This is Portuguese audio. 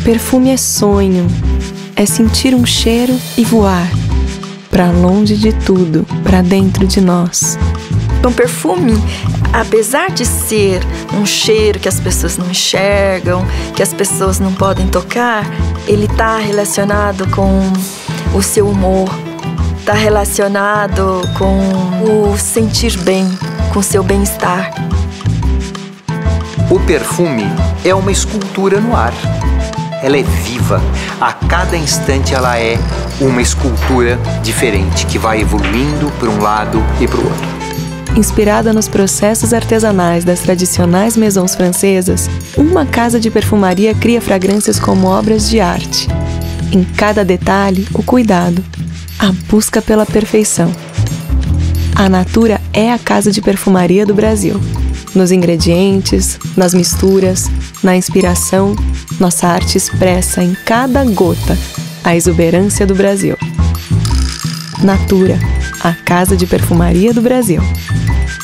Perfume é sonho, é sentir um cheiro e voar para longe de tudo, para dentro de nós. Então, perfume, apesar de ser um cheiro que as pessoas não enxergam, que as pessoas não podem tocar, ele está relacionado com o seu humor, está relacionado com o sentir bem, com o seu bem-estar. O perfume é uma escultura no ar. Ela é viva. A cada instante ela é uma escultura diferente, que vai evoluindo para um lado e para o outro. Inspirada nos processos artesanais das tradicionais maisons francesas, uma casa de perfumaria cria fragrâncias como obras de arte. Em cada detalhe, o cuidado, a busca pela perfeição. A Natura é a casa de perfumaria do Brasil. Nos ingredientes, nas misturas, na inspiração, nossa arte expressa em cada gota a exuberância do Brasil. Natura, a casa de perfumaria do Brasil.